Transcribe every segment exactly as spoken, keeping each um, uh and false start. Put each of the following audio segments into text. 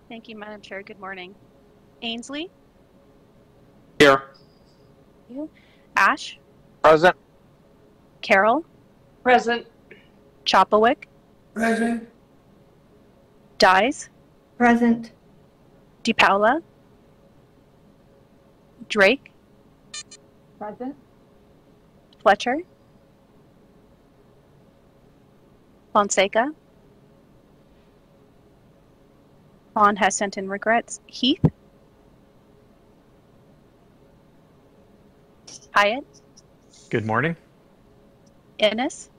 Thank you, Madam Chair. Good morning. Ainsley? Here. Thank you. Ash? Present. Carroll? Present. Chopawick? Present. Dyes? Present. DePaula? Drake? Present. Fletcher? Fonseca? Fawn has sent in regrets. Heath? Hyatt? Good morning. Ennis?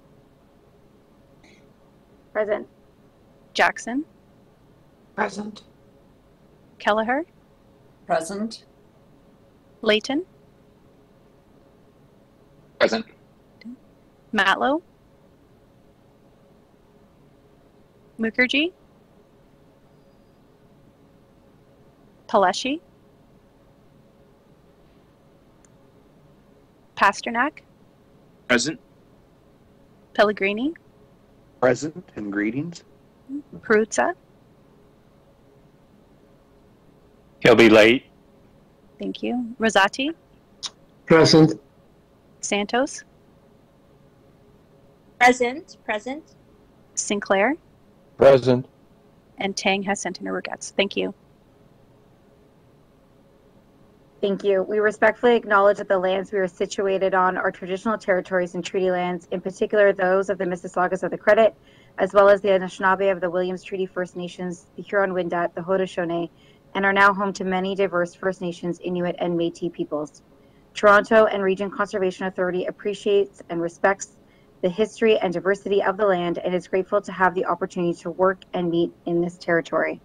Present. Jackson? Present. Kelleher? Present. Layton? Present. Matlow? Mukherjee? Paleshi? Pasternak? Present. Pellegrini? Present and greetings. Peruzza? He'll be late. Thank you. Rosati? Present. Santos? Present. Present. Sinclair? Present. And Tang has sent in her regrets. Thank you. Thank you. We respectfully acknowledge that the lands we are situated on are traditional territories and treaty lands, in particular those of the Mississaugas of the Credit, as well as the Anishinaabe of the Williams Treaty First Nations, the Huron-Wendat, the Haudenosaunee, and are now home to many diverse First Nations, Inuit, and Métis peoples. Toronto and Region Conservation Authority appreciates and respects the history and diversity of the land and is grateful to have the opportunity to work and meet in this territory.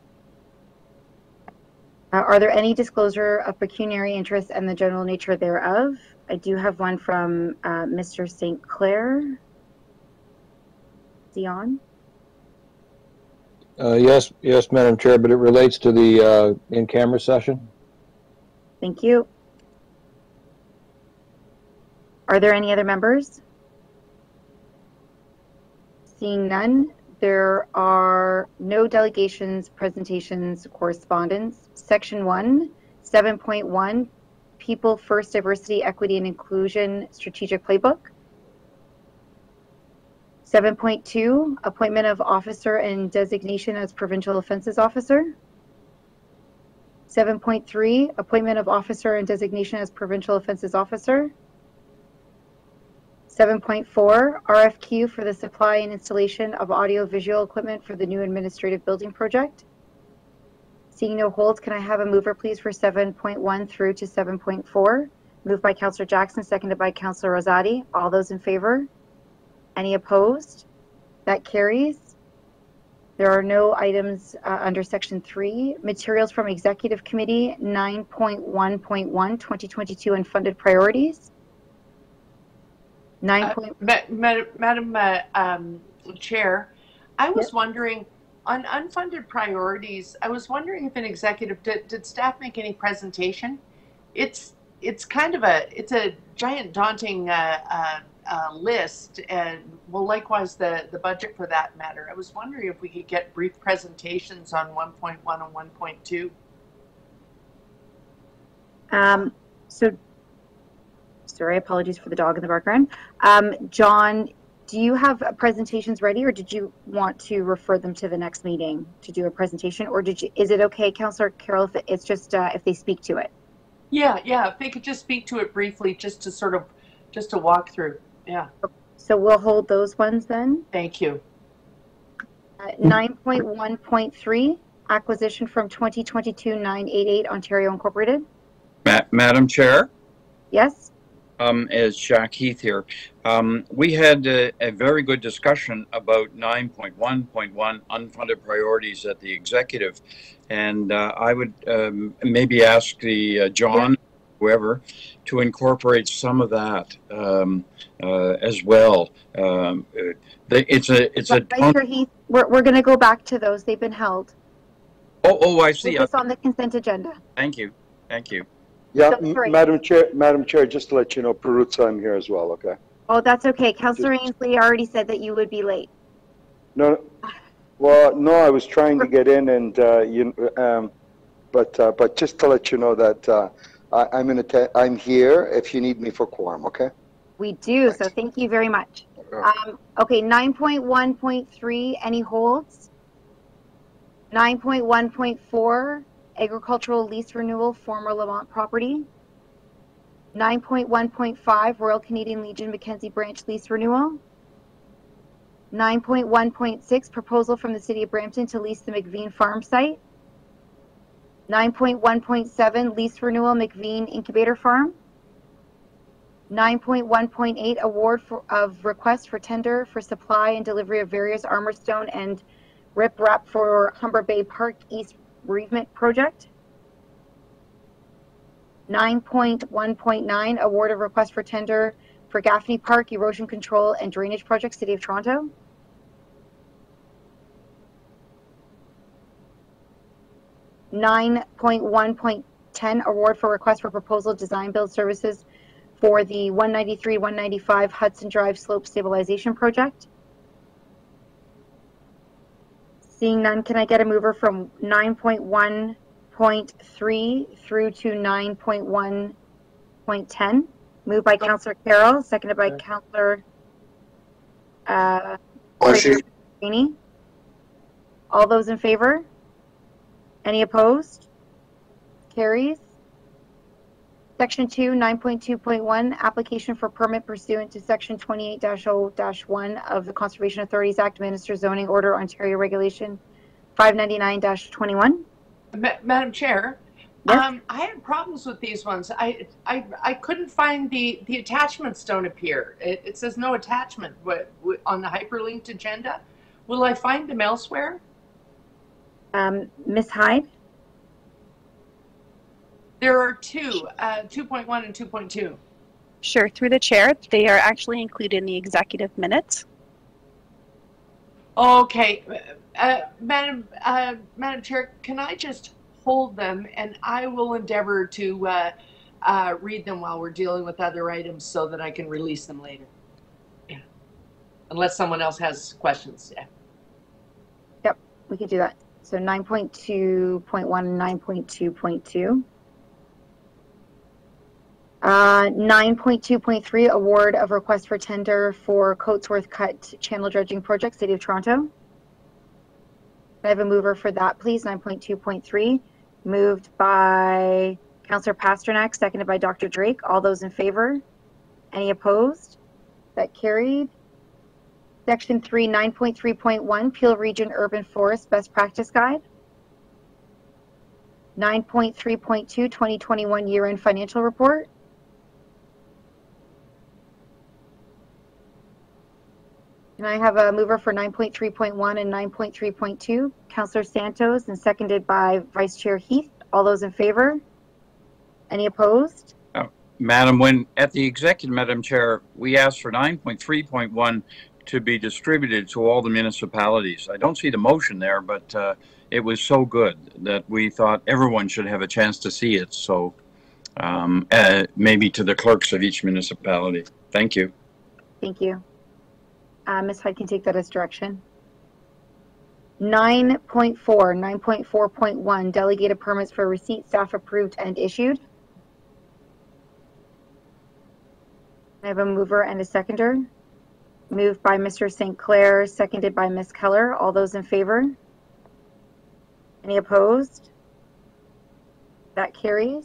Uh, are there any disclosure of pecuniary interests and the general nature thereof? I do have one from uh, Mister Saint Clair. Dion? Uh, yes, yes, Madam Chair, but it relates to the uh, in-camera session. Thank you. Are there any other members? Seeing none, there are no delegations, presentations, correspondence. Section one, seven point one, People First Diversity, Equity, and Inclusion Strategic Playbook. seven point two, Appointment of Officer and Designation as Provincial Offences Officer. seven point three, Appointment of Officer and Designation as Provincial Offences Officer. seven point four, R F Q for the supply and installation of audio-visual equipment for the new administrative building project. Seeing no holds, can I have a mover, please, for seven point one through to seven point four? Moved by Councillor Jackson, seconded by Councillor Rosati. All those in favor? Any opposed? That carries. There are no items uh, under Section three. Materials from Executive Committee, nine point one point one, twenty twenty-two unfunded priorities. Nine Uh, point. Ma Ma Madam uh, um, Chair, I was Yep. wondering on unfunded priorities. I was wondering if an executive did, did staff make any presentation? It's it's kind of a it's a giant daunting uh, uh, uh, list, and well, likewise the the budget for that matter. I was wondering if we could get brief presentations on one point one and one point two. Um, so. Sorry, apologies for the dog in the background. Um, John, do you have presentations ready, or did you want to refer them to the next meeting to do a presentation, or did you? Is it okay, Councillor Carroll, if it's just uh, if they speak to it? Yeah, yeah. If they could just speak to it briefly, just to sort of, just to walk through. Yeah. So we'll hold those ones then. Thank you. Uh, nine point one point three, acquisition from twenty twenty-two nine eighty-eight Ontario Incorporated. Ma Madam Chair. Yes. Um, as Jack Heath here, um, we had a, a very good discussion about nine point one point one unfunded priorities at the executive, and uh, I would um, maybe ask the uh, John, whoever, to incorporate some of that um, uh, as well. Um, it's a it's a. Right here, Heath. We're we're going to go back to those. They've been held. Oh oh, I see. It's on the consent agenda. Thank you, thank you. Yeah, So, Madam Chair, Madam Chair, just to let you know, Peruzza, I'm here as well. Okay. Oh, that's okay. Councillor Ainsley already said that you would be late. No, Well, no, I was trying to get in, and uh, you, um, but uh, but just to let you know that uh, I, I'm in a I'm here if you need me for quorum. Okay. We do, Thanks. so thank you very much. Yeah. Um, okay, nine point one point three, any holds? nine point one point four, agricultural lease renewal, former Lamont property. nine point one point five, Royal Canadian Legion Mackenzie Branch lease renewal. nine point one point six, proposal from the City of Brampton to lease the McVean farm site. nine point one point seven, lease renewal McVean Incubator Farm. nine point one point eight, award for, of request for tender for supply and delivery of various armor stone and rip wrap for Humber Bay Park East bereavement project. nine point one point nine, award of request for tender for Gaffney Park erosion control and drainage project, City of Toronto. nine point one point ten, award for request for proposal design build services for the one ninety-three one ninety-five Hudson Drive slope stabilization project. Seeing none, can I get a mover from nine point one point three through to nine point one point ten? Moved by Councillor Carroll, seconded by Councillor uh, Fraser-Greeny. All those in favor? Any opposed? Carries. Section two, nine point two point one, application for permit pursuant to Section twenty-eight dash zero dash one of the Conservation Authorities Act, Minister Zoning Order, Ontario Regulation five ninety-nine dash twenty-one. Ma Madam Chair, Yes. um, I had problems with these ones. I I, I couldn't find the the attachments. Don't appear. It, it says no attachment what, what, on the hyperlinked agenda. Will I find them elsewhere? Um, Miz Hyde? There are two, uh, two point one and two point two. Sure, through the chair, they are actually included in the executive minutes. Okay, uh, Madam uh, Madam Chair, can I just hold them, and I will endeavor to uh, uh, read them while we're dealing with other items, so that I can release them later. Yeah, unless someone else has questions. Yeah. Yep, we could do that. So nine point two point one and nine point two point two. Uh, nine point two point three, award of request for tender for Coatsworth Cut Channel Dredging Project, City of Toronto. Can I have a mover for that, please? nine point two point three, moved by Councillor Pasternak, seconded by Doctor Drake. All those in favor? Any opposed? That carried. Section three, nine point three point one, Peel Region Urban Forest Best Practice Guide. nine point three point two, twenty twenty-one Year-End Financial Report. Can I have a mover for nine point three point one and nine point three point two? Councillor Santos, and seconded by Vice Chair Heath. All those in favor? Any opposed? Uh, Madam, when at the executive, Madam Chair, we asked for nine point three point one to be distributed to all the municipalities. I don't see the motion there, but uh, it was so good that we thought everyone should have a chance to see it. So um, uh, maybe to the clerks of each municipality. Thank you. Thank you. Uh, Miz Hyde can take that as direction. nine point four, nine point four point one, delegated permits for receipt, staff approved and issued. I have a mover and a seconder. Moved by Mister Saint Clair, seconded by Miz Keller. All those in favor? Any opposed? That carries.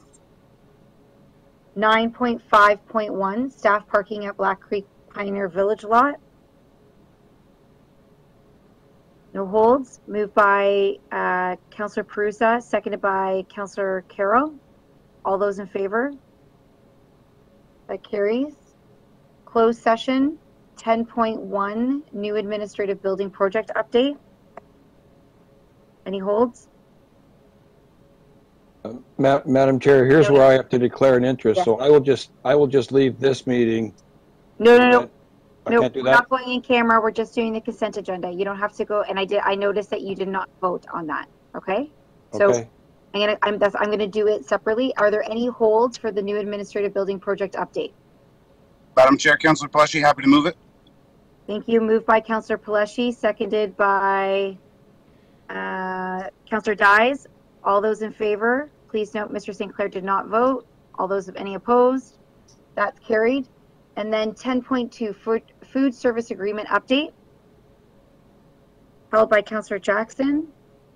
nine point five point one, staff parking at Black Creek Pioneer Village lot. No holds. Moved by uh, Councillor Perusa, seconded by Councillor Carroll. All those in favor? That carries. Closed session, ten point one, new administrative building project update. Any holds? Uh, Ma Madam Chair, here's where I have to declare an interest. Yes. So I will just I will just leave this meeting. No, no, no. I No, can't do we're that. not going in camera. We're just doing the consent agenda. You don't have to go. And I did. I noticed that you did not vote on that. Okay. So Okay. I'm gonna. I'm. That's. I'm gonna do it separately. Are there any holds for the new administrative building project update? Madam Chair, Councillor Pelleshi, happy to move it. Thank you. Moved by Councillor Paleshi, seconded by Councillor Dyes, all those in favor, please note Mister Saint Clair did not vote. All those of any opposed, that's carried. And then ten point two, food, food service agreement update, held by Councillor Jackson.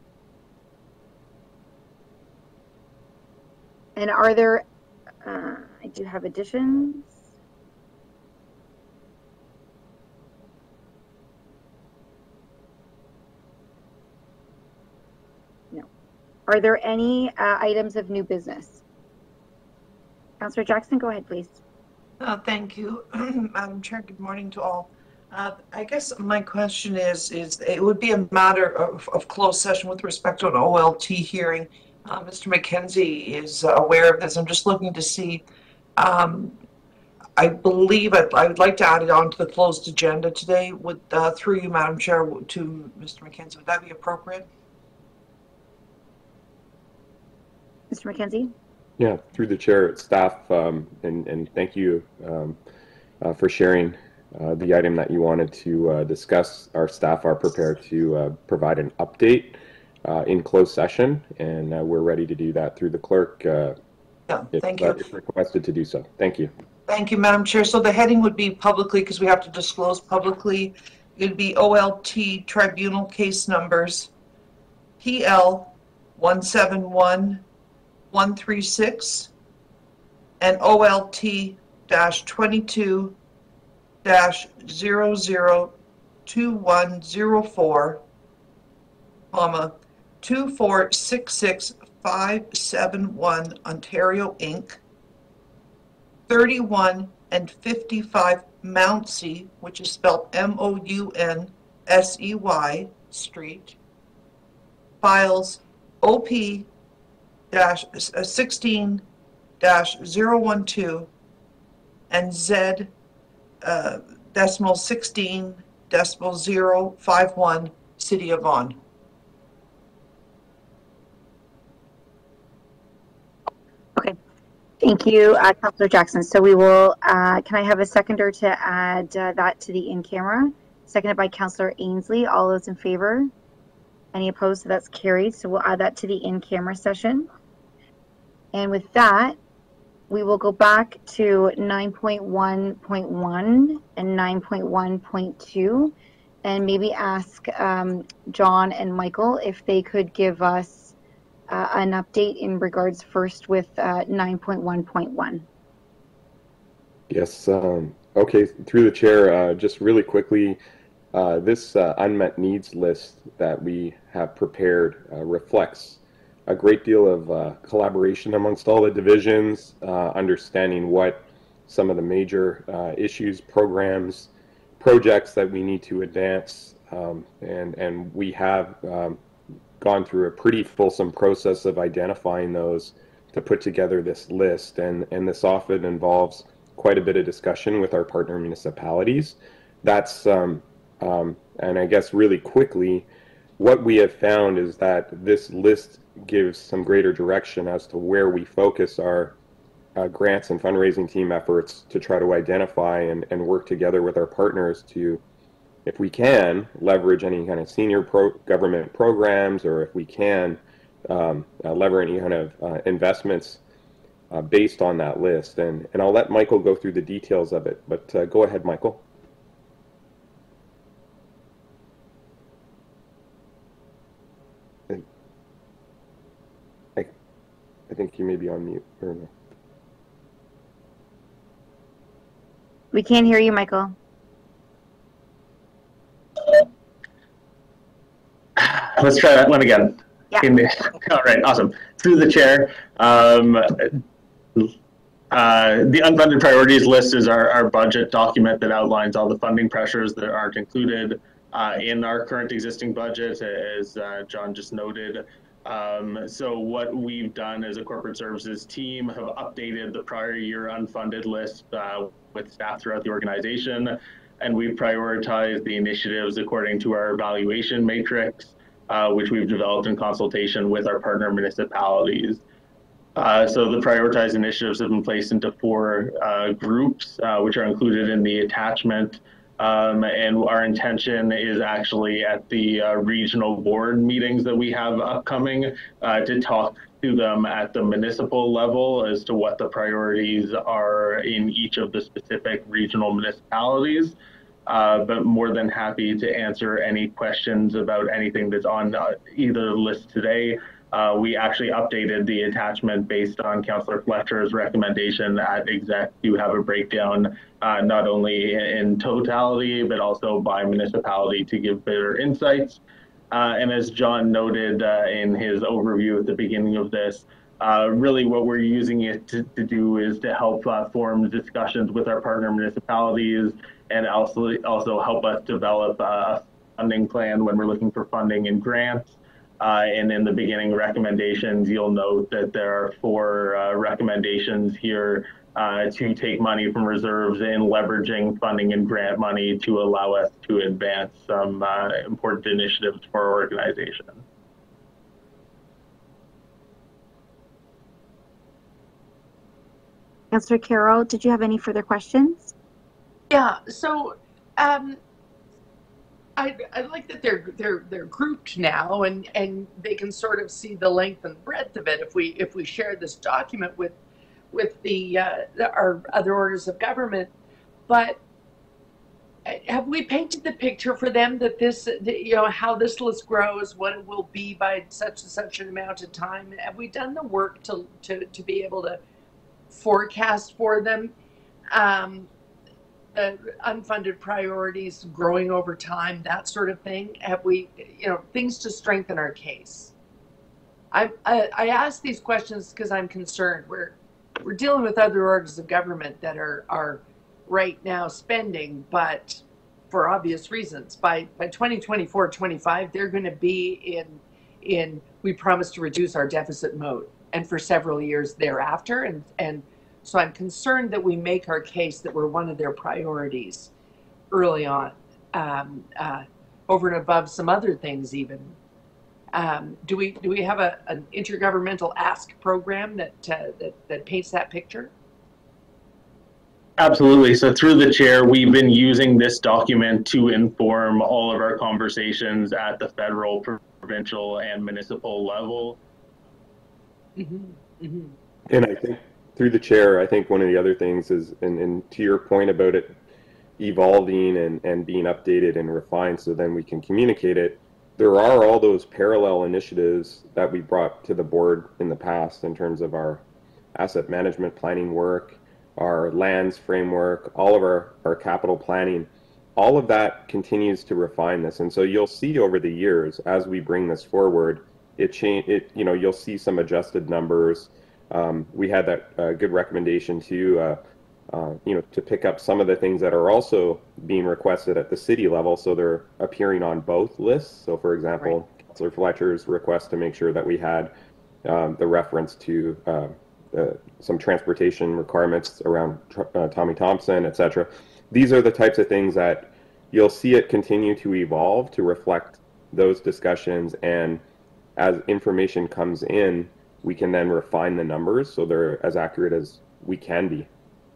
And are there, uh, I do have additions. No. Are there any uh, items of new business? Councillor Jackson, go ahead, please. Uh, thank you, Madam Chair. Good morning to all. Uh, I guess my question is, is it would be a matter of, of closed session with respect to an O L T hearing. Uh, Mister McKenzie is uh, aware of this. I'm just looking to see, um, I believe I'd, I would like to add it on to the closed agenda today. Would, uh, through you, Madam Chair, to Mister McKenzie, would that be appropriate? Mister McKenzie? Yeah, through the chair, staff, um, and, and thank you um, uh, for sharing uh, the item that you wanted to uh, discuss. Our staff are prepared to uh, provide an update uh, in closed session, and uh, we're ready to do that through the clerk uh, yeah, if, thank uh, you. if requested to do so. Thank you. Thank you, Madam Chair. So the heading would be publicly, because we have to disclose publicly. It would be O L T tribunal case numbers P L one seven one one three six and O L T twenty-two zero zero two one zero four, comma, two four six six five seven one Ontario Incorporated, thirty-one and fifty-five Mounsey, which is spelled M O U N S E Y, Street, files O P dash sixteen dash zero one two and Z uh, decimal sixteen decimal zero five one, City of Vaughan. Okay, thank you, uh, Councillor Jackson. So we will, uh, can I have a seconder to add uh, that to the in-camera? Seconded by Councillor Ainsley. All those in favor? Any opposed? So that's carried. So we'll add that to the in-camera session. And with that, we will go back to nine point one point one and nine point one point two and maybe ask um, John and Michael if they could give us uh, an update in regards first with uh, nine point one point one. Yes. Um, okay. Through the chair, uh, just really quickly, uh, this uh, unmet needs list that we have prepared uh, reflects a great deal of uh, collaboration amongst all the divisions, uh, understanding what some of the major uh, issues, programs, projects that we need to advance, um, and and we have um, gone through a pretty fulsome process of identifying those to put together this list, and and this often involves quite a bit of discussion with our partner municipalities. That's um, um, and I guess really quickly, what we have found is that this list gives some greater direction as to where we focus our uh, grants and fundraising team efforts to try to identify and, and work together with our partners to, if we can, leverage any kind of senior pro government programs, or if we can um, uh, leverage any kind of uh, investments uh, based on that list. And, and I'll let Michael go through the details of it, but uh, go ahead, Michael. I think you may be on mute. Or no. We can't hear you, Michael. Let's try that one again. Yeah. All right, awesome. Through the chair, um, uh, the unfunded priorities list is our, our budget document that outlines all the funding pressures that aren't included uh, in our current existing budget, as uh, John just noted. Um, so what we've done as a corporate services team have updated the prior year unfunded list uh, with staff throughout the organization, and we've prioritized the initiatives according to our evaluation matrix, uh, which we've developed in consultation with our partner municipalities. Uh, so the prioritized initiatives have been placed into four uh, groups, uh, which are included in the attachment. Um, and our intention is actually at the uh, regional board meetings that we have upcoming uh, to talk to them at the municipal level as to what the priorities are in each of the specific regional municipalities. Uh, but more than happy to answer any questions about anything that's on uh, either list today. Uh, we actually updated the attachment based on Councillor Fletcher's recommendation at exec to have a breakdown, uh, not only in totality, but also by municipality to give better insights. Uh, and as John noted uh, in his overview at the beginning of this, uh, really what we're using it to, to do is to help uh, form discussions with our partner municipalities and also, also help us develop a funding plan when we're looking for funding and grants. Uh, and in the beginning recommendations, you'll note that there are four uh, recommendations here uh, to take money from reserves and leveraging funding and grant money to allow us to advance some uh, important initiatives for our organization. Councillor Carroll, did you have any further questions? Yeah, so um, I, I like that they're they're they're grouped now, and and they can sort of see the length and breadth of it if we if we share this document with with the, uh, the our other orders of government. But have we painted the picture for them that this, you know, how this list grows, what it will be by such and such an amount of time? Have we done the work to to to be able to forecast for them? Um, the unfunded priorities growing over time, that sort of thing. Have we, you know, things to strengthen our case? I I, I ask these questions because I'm concerned. We're we're dealing with other orders of government that are are right now spending, but for obvious reasons. By by twenty twenty-four twenty-five, they're going to be in in we promise to reduce our deficit mode, and for several years thereafter, and and. So I'm concerned that we make our case that we're one of their priorities early on, um, uh, over and above some other things even. Um, do we do we have a, an intergovernmental ask program that, uh, that that paints that picture? Absolutely. So through the chair, we've been using this document to inform all of our conversations at the federal, provincial, and municipal level. Mm-hmm. Mm-hmm. And I think through the chair, I think one of the other things is, and, and to your point about it evolving and, and being updated and refined so then we can communicate it, there are all those parallel initiatives that we brought to the board in the past in terms of our asset management planning work, our lands framework, all of our, our capital planning. All of that continues to refine this. And so you'll see over the years, as we bring this forward, it change, it, you know, you'll see some adjusted numbers. Um, we had that uh, good recommendation to, uh, uh, you know, to pick up some of the things that are also being requested at the city level, so they're appearing on both lists. So, for example, right. Councillor Fletcher's request to make sure that we had um, the reference to uh, uh, some transportation requirements around uh, Tommy Thompson, et cetera. These are the types of things that you'll see it continue to evolve to reflect those discussions, and as information comes in, we can then refine the numbers so they're as accurate as we can be.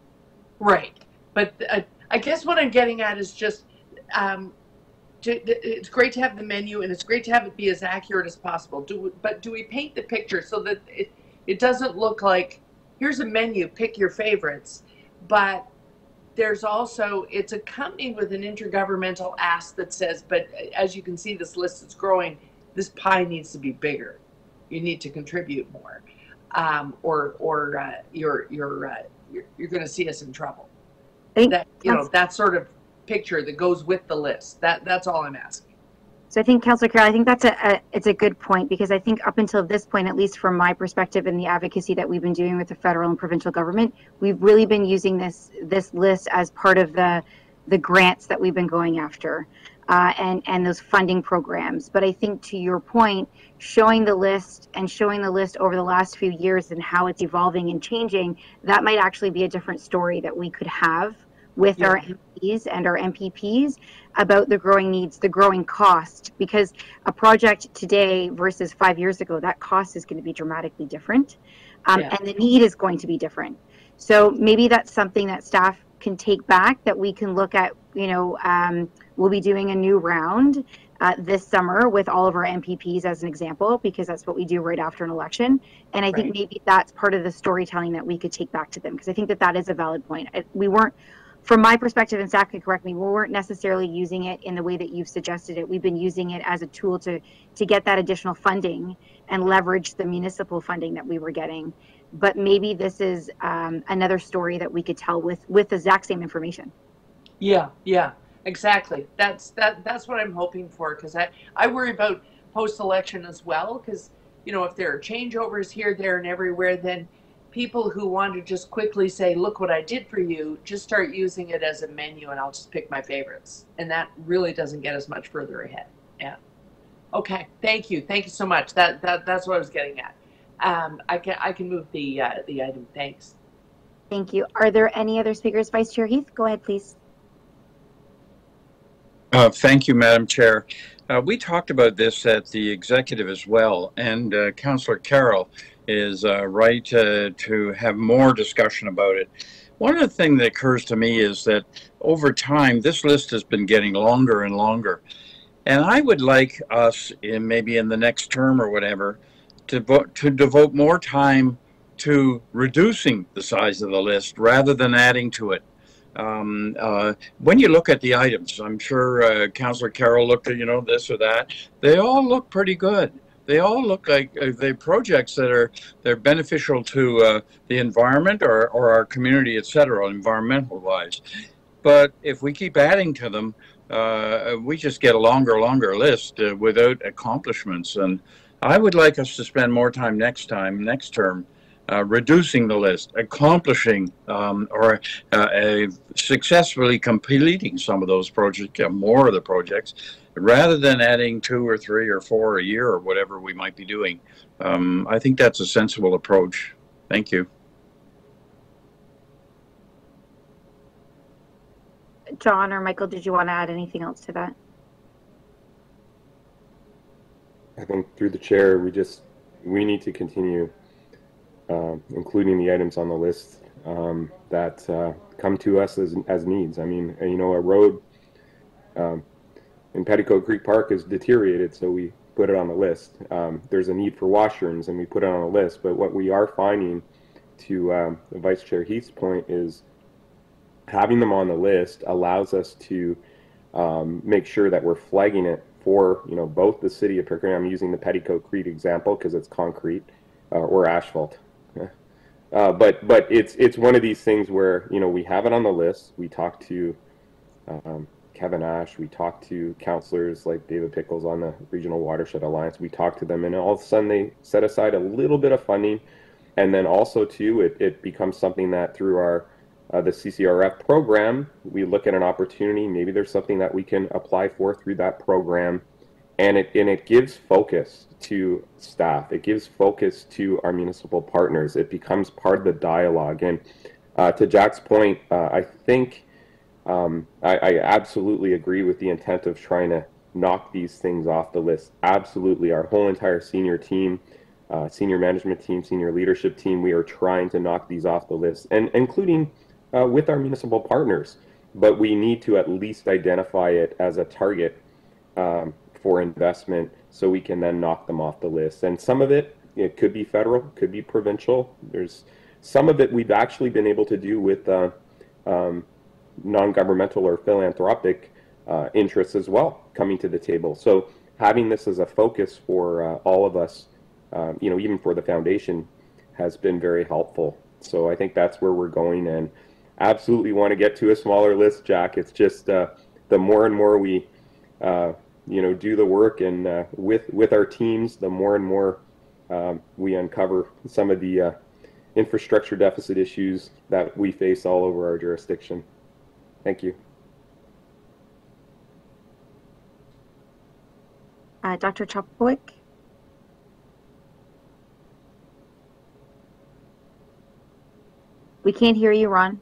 Right. But uh, I guess what I'm getting at is just, um, to, it's great to have the menu and it's great to have it be as accurate as possible. Do, but do we paint the picture so that it, it doesn't look like, here's a menu, pick your favorites, but there's also, it's accompanied with an intergovernmental ask that says, but as you can see, this list is growing, this pie needs to be bigger. You need to contribute more, um, or or uh, you're you're uh, you're, you're going to see us in trouble. That, you know, that sort of picture that goes with the list. That that's all I'm asking. So I think, Councillor Carroll, I think that's a, a it's a good point, because I think up until this point, at least from my perspective and the advocacy that we've been doing with the federal and provincial government, we've really been using this this list as part of the the grants that we've been going after. Uh, and, and those funding programs. But I think, to your point, showing the list and showing the list over the last few years and how it's evolving and changing, that might actually be a different story that we could have with yeah. our M Ps and our M P Ps about the growing needs, the growing cost, because a project today versus five years ago, that cost is going to be dramatically different, um, yeah. and the need is going to be different. So maybe that's something that staff can take back that we can look at, you know, um, we'll be doing a new round uh, this summer with all of our M P Ps as an example, because that's what we do right after an election. And I Right. think maybe that's part of the storytelling that we could take back to them, because I think that that is a valid point. I, we weren't, from my perspective, and Zach can correct me, we weren't necessarily using it in the way that you've suggested it. We've been using it as a tool to to get that additional funding and leverage the municipal funding that we were getting. But maybe this is um, another story that we could tell with with the exact same information. Yeah, yeah, exactly. That's that. That's what I'm hoping for, because I I worry about post-election as well, because you know, if there are changeovers here, there, and everywhere, then people who want to just quickly say, look what I did for you, just start using it as a menu and I'll just pick my favorites. And that really doesn't get us much further ahead. Yeah. Okay. Thank you. Thank you so much. That, that that's what I was getting at. Um, I can, I can move the, uh, the item. Thanks. Thank you. Are there any other speakers? Vice Chair Heath, go ahead, please. Uh, thank you, Madam Chair. Uh, we talked about this at the executive as well, and uh, Councillor Carroll is uh, right uh, to have more discussion about it. One of the things that occurs to me is that over time, this list has been getting longer and longer. And I would like us, in maybe in the next term or whatever, to, to devote more time to reducing the size of the list rather than adding to it. Um, uh, when you look at the items, I'm sure uh, Councillor Carroll looked at, you know, this or that. They all look pretty good. They all look like uh, they're projects that are they're beneficial to uh, the environment or, or our community, et cetera, environmental wise. But if we keep adding to them, uh, we just get a longer, longer list uh, without accomplishments. And I would like us to spend more time next time, next term, Uh, reducing the list, accomplishing um, or uh, uh, successfully completing some of those projects, uh, more of the projects, rather than adding two or three or four a year or whatever we might be doing. Um, I think that's a sensible approach. Thank you. John or Michael, did you want to add anything else to that? I think through the chair, we just, we need to continue Uh, including the items on the list um, that uh, come to us as, as needs. I mean, you know, a road um, in Petticoat Creek Park is deteriorated, so we put it on the list. Um, there's a need for washrooms, and we put it on the list. But what we are finding, to um, the Vice Chair Heath's point, is having them on the list allows us to um, make sure that we're flagging it for, you know, both the city of Pickering. I'm using the Petticoat Creek example because it's concrete uh, or asphalt. Uh, but but it's it's one of these things where, you know, we have it on the list. We talk to um, Kevin Ash. We talk to councillors like David Pickles on the Regional Watershed Alliance. We talk to them, and all of a sudden they set aside a little bit of funding, and then also too it it becomes something that through our uh, the C C R F program, we look at an opportunity. Maybe there's something that we can apply for through that program, and it and it gives focus to staff. It gives focus to our municipal partners. It becomes part of the dialogue. And uh, to Jack's point, uh, I think um, I, I absolutely agree with the intent of trying to knock these things off the list. Absolutely. Our whole entire senior team, uh, senior management team, senior leadership team, we are trying to knock these off the list, and including uh, with our municipal partners. But we need to at least identify it as a target um, for investment, so we can then knock them off the list. And some of it, it could be federal, could be provincial. There's some of it we've actually been able to do with uh, um, non-governmental or philanthropic uh, interests as well, coming to the table. So having this as a focus for uh, all of us, uh, you know, even for the foundation, has been very helpful. So I think that's where we're going, and absolutely want to get to a smaller list, Jack. It's just uh, the more and more we uh, you know, do the work, and uh, with with our teams, the more and more um, we uncover some of the uh, infrastructure deficit issues that we face all over our jurisdiction. Thank you. Uh, Doctor Chopowick? We can't hear you, Ron.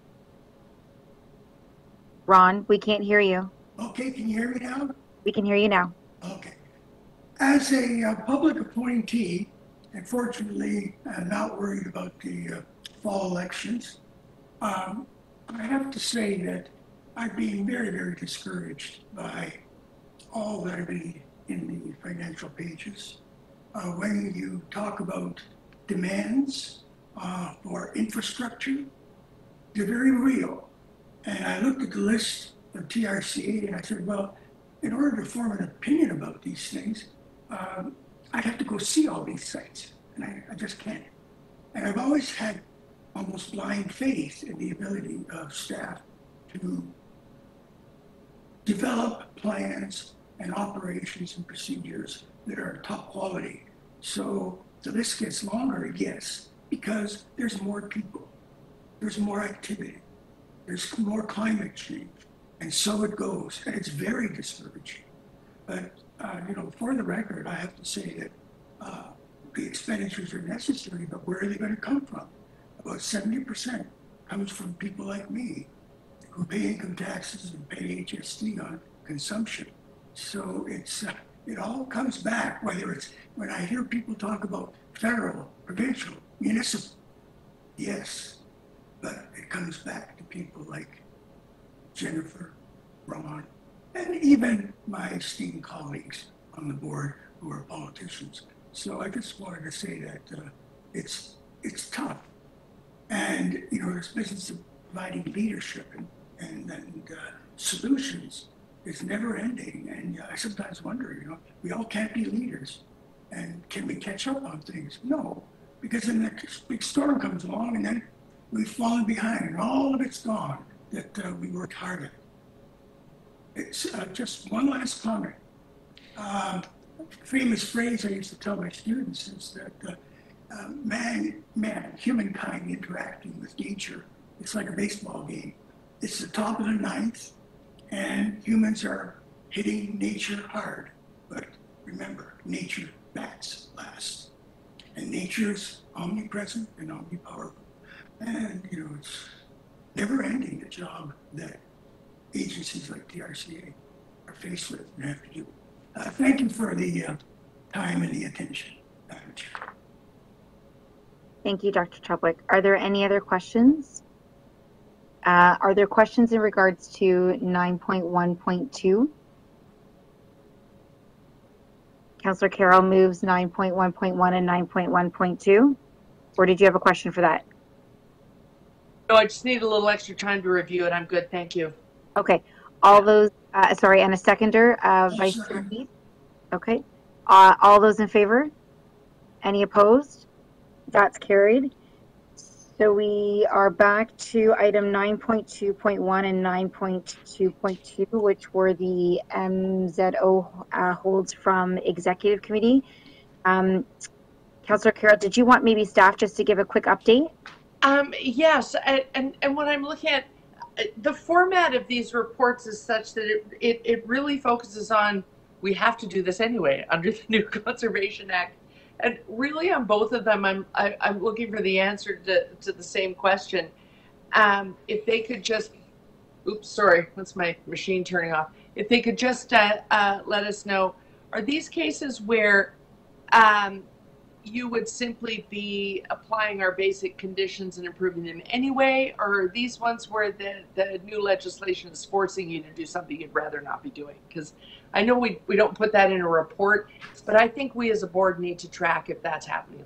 Ron, we can't hear you. Okay, can you hear me now? We can hear you now. Okay. As a uh, public appointee, unfortunately, I'm not worried about the uh, fall elections. Um, I have to say that I've been very, very discouraged by all that I read in the financial pages. Uh, when you talk about demands uh, for infrastructure, they're very real. And I looked at the list of T R C A and I said, well, in order to form an opinion about these things, um, I'd have to go see all these sites, and I, I just can't. And I've always had almost blind faith in the ability of staff to develop plans and operations and procedures that are top quality. So the list gets longer, yes, because there's more people, there's more activity, there's more climate change, and so it goes, and it's very discouraging. But, uh, you know, for the record, I have to say that uh, the expenditures are necessary, but where are they going to come from? About seventy percent comes from people like me who pay income taxes and pay H S T on consumption. So it's uh, it all comes back, whether it's, when I hear people talk about federal, provincial, municipal, yes, but it comes back to people like Jennifer, Ron, and even my esteemed colleagues on the board who are politicians. So I just wanted to say that uh, it's it's tough. And, you know, this business of providing leadership and, and, and uh, solutions is never ending. And uh, I sometimes wonder, you know, we all can't be leaders. And can we catch up on things? No, because then the big storm comes along and then we've fallen behind and all of it's gone that uh, we worked hard at. It's uh, just one last comment. Um, famous phrase I used to tell my students is that uh, uh, man, man, humankind interacting with nature, it's like a baseball game. It's the top of the ninth, and humans are hitting nature hard. But remember, nature bats last. And nature's omnipresent and omnipowerful. And, you know, it's never ending, the job that agencies like T R C A are faced with and have to do. Uh, thank you for the uh, time and the attention, Madam Chair. Thank you, Doctor Chadwick. Are there any other questions? Uh, are there questions in regards to nine point one point two? Councillor Carroll moves nine point one point one and nine point one point two. Or did you have a question for that? No, I just need a little extra time to review it. I'm good, thank you. Okay. All those, uh, sorry, and a seconder, uh, Vice Chair Heath. Okay. Uh, all those in favor? Any opposed? That's carried. So we are back to item nine point two point one and nine point two point two, which were the M Z O uh, holds from Executive Committee. Um, Councillor Carroll, did you want maybe staff just to give a quick update? Um, yes, and, and, and when I'm looking at the format of these reports is such that it, it, it really focuses on, we have to do this anyway under the new Conservation Act. And really on both of them, I'm, I, I'm looking for the answer to, to the same question. Um, if they could just, oops, sorry, what's my machine turning off? If they could just uh, uh, let us know, are these cases where um, you would simply be applying our basic conditions and improving them anyway, or are these ones where the, the new legislation is forcing you to do something you'd rather not be doing? Because I know we, we don't put that in a report, but I think we as a board need to track if that's happening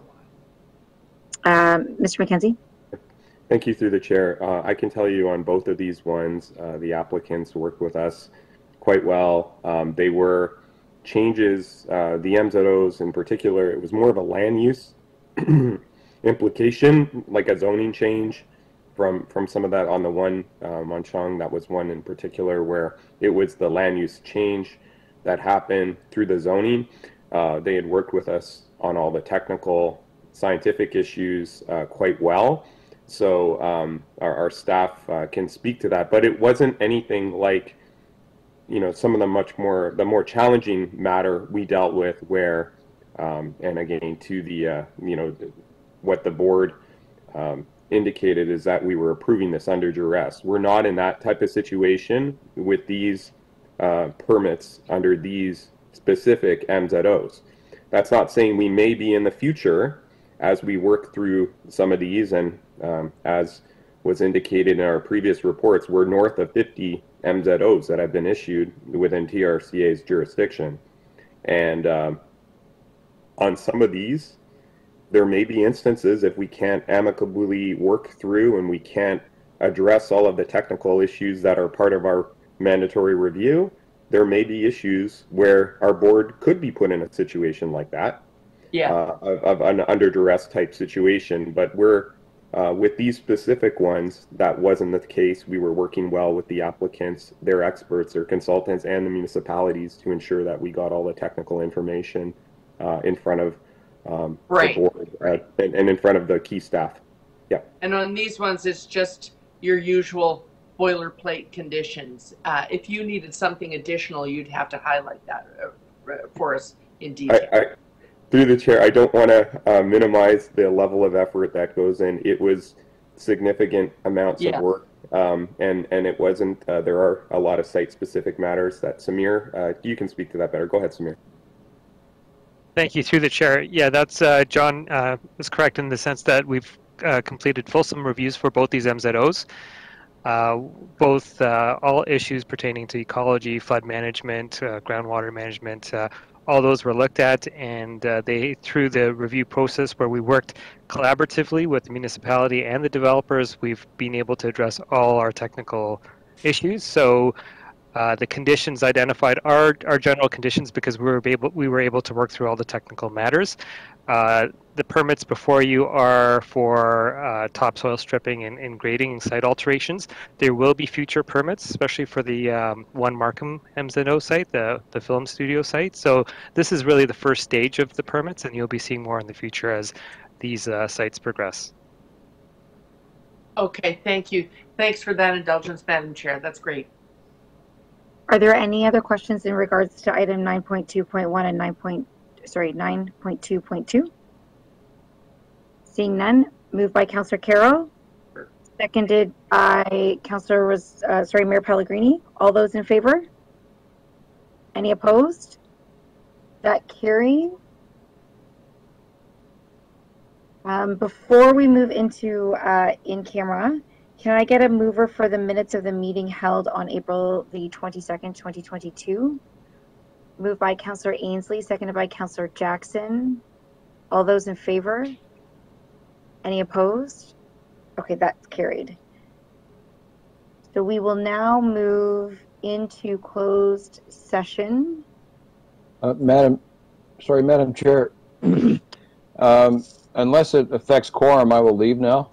a lot. Um, Mister McKenzie? Thank you through the chair. Uh, I can tell you on both of these ones, uh, the applicants worked with us quite well. Um, they were changes, uh, the M Z Os in particular, it was more of a land use implication, like a zoning change from, from some of that on the one, um, on Chong, that was one in particular where it was the land use change that happened through the zoning. Uh, they had worked with us on all the technical scientific issues uh, quite well. So um, our, our staff uh, can speak to that, but it wasn't anything like, you know, some of the much more, the more challenging matter we dealt with where, um, and again, to the, uh, you know, what the board um, indicated is that we were approving this under duress. We're not in that type of situation with these uh, permits under these specific M Z Os. That's not saying we may be in the future as we work through some of these and um, as was indicated in our previous reports, we're north of fifty M Z Os that have been issued within T R C A's jurisdiction. And um, on some of these, there may be instances if we can't amicably work through and we can't address all of the technical issues that are part of our mandatory review, there may be issues where our board could be put in a situation like that. Yeah. Uh, of, of an under duress type situation. But we're, uh, with these specific ones, that wasn't the case. We were working well with the applicants, their experts, their consultants, and the municipalities to ensure that we got all the technical information uh, in front of um, right. the board uh, and, and in front of the key staff. Yeah. And on these ones, it's just your usual boilerplate conditions. Uh, if you needed something additional, you'd have to highlight that uh, for us in detail. I, I, Through the chair, I don't want to uh, minimize the level of effort that goes in. It was significant amounts yeah. of work, um, and and it wasn't. Uh, there are a lot of site-specific matters that Samir, uh, you can speak to that better. Go ahead, Samir. Thank you. Through the chair, yeah, that's uh, John uh, is correct in the sense that we've uh, completed fulsome reviews for both these M Z Os. Uh, both uh, all issues pertaining to ecology, flood management, uh, groundwater management. Uh, All those were looked at, and uh, they, through the review process where we worked collaboratively with the municipality and the developers, we've been able to address all our technical issues. So uh, the conditions identified are, are general conditions because we were able we were able to work through all the technical matters. Uh, the permits before you are for uh, topsoil stripping and, and grading and site alterations. There will be future permits, especially for the um, One Markham M Z O site, the, the film studio site. So this is really the first stage of the permits, and you'll be seeing more in the future as these uh, sites progress. Okay, thank you. Thanks for that indulgence, Madam Chair. That's great. Are there any other questions in regards to item nine point two point one and nine. Sorry, nine point two point two? Seeing none, moved by Councillor Carroll, seconded by Councillor was uh, sorry, Mayor Pellegrini. All those in favor? Any opposed? That carries. Um, before we move into uh, in camera, can I get a mover for the minutes of the meeting held on April the twenty-second, twenty twenty-two? Moved by Councillor Ainsley, seconded by Councillor Jackson. All those in favor? Any opposed? Okay, that's carried. So we will now move into closed session. Uh, Madam, sorry, Madam Chair. um, unless it affects quorum, I will leave now.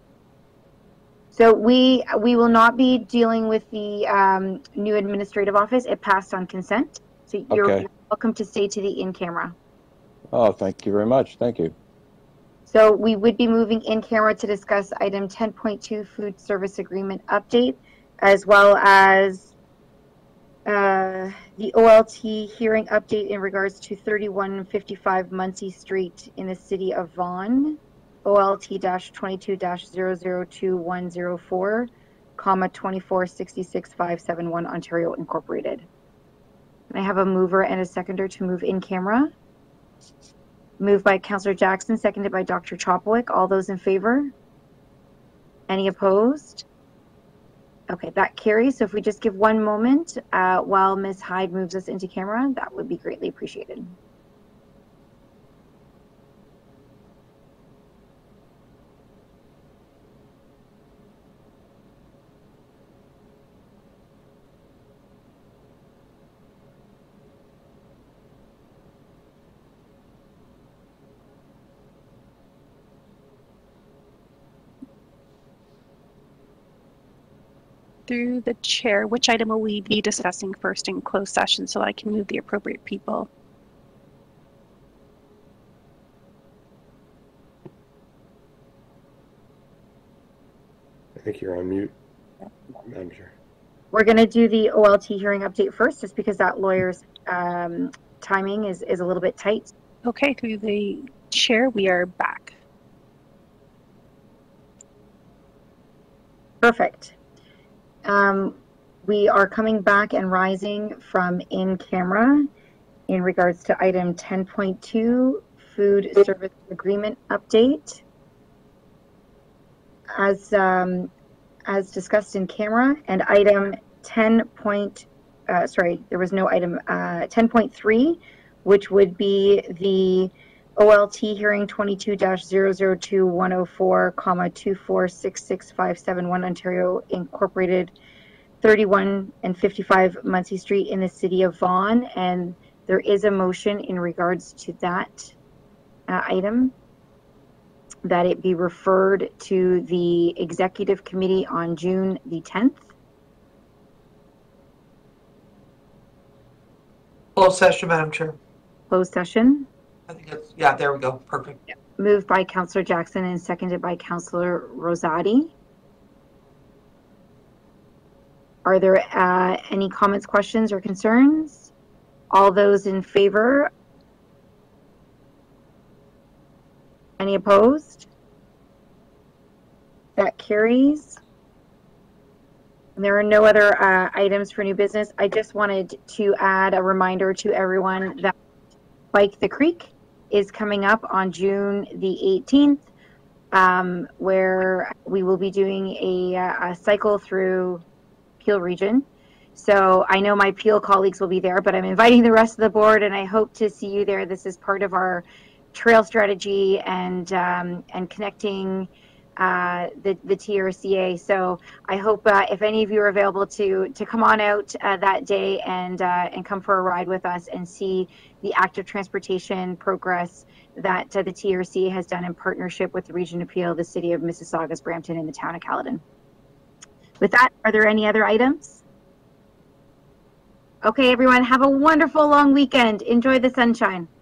So we we will not be dealing with the um, new administrative office. It passed on consent. So you're Okay. welcome to stay to the in-camera. Oh, thank you very much. Thank you. So we would be moving in camera to discuss item ten point two food service agreement update, as well as uh, the O L T hearing update in regards to thirty-one fifty-five Muncie Street in the city of Vaughan, O L T twenty-two zero zero two one zero four, comma twenty-four sixty-six five seventy-one Ontario Incorporated. Can I have a mover and a seconder to move in camera? Moved by Councillor Jackson, seconded by Doctor Chopwick. All those in favor? Any opposed? Okay, that carries. So if we just give one moment uh, while Miz Hyde moves us into camera, that would be greatly appreciated. Through the chair, which item will we be discussing first in closed session so I can move the appropriate people? I think you're on mute, Madam Chair. We're going to do the O L T hearing update first, just because that lawyer's um, timing is, is a little bit tight. Okay, through the chair, we are back. Perfect. Um, we are coming back and rising from in camera in regards to item ten point two, food service agreement update. as um, as discussed in camera, and item ten point, uh, sorry, there was no item, uh, ten point three, which would be the O L T hearing twenty-two dash zero zero two one oh four, comma, two four six six five seven one Ontario Incorporated, thirty-one and fifty-five Muncie Street in the city of Vaughan. And there is a motion in regards to that uh, item, that it be referred to the executive committee on June the tenth. Closed session, Madam Chair. Closed session. I think it's, yeah, there we go. Perfect. Yeah. Moved by Councillor Jackson and seconded by Councillor Rosati. Are there uh, any comments, questions, or concerns? All those in favor? Any opposed? That carries. And there are no other uh, items for new business. I just wanted to add a reminder to everyone that Bike the Creek is coming up on June the eighteenth, um, where we will be doing a, a cycle through Peel Region. So I know my Peel colleagues will be there, but I'm inviting the rest of the board, and I hope to see you there. This is part of our trail strategy and um, and connecting uh, the the T R C A. So I hope uh, if any of you are available to to come on out uh, that day and uh, and come for a ride with us and see the active transportation progress that uh, the T R C A has done in partnership with the Region of Peel, the City of Mississauga, Brampton, and the Town of Caledon. With that, are there any other items? Okay, everyone, have a wonderful long weekend. Enjoy the sunshine.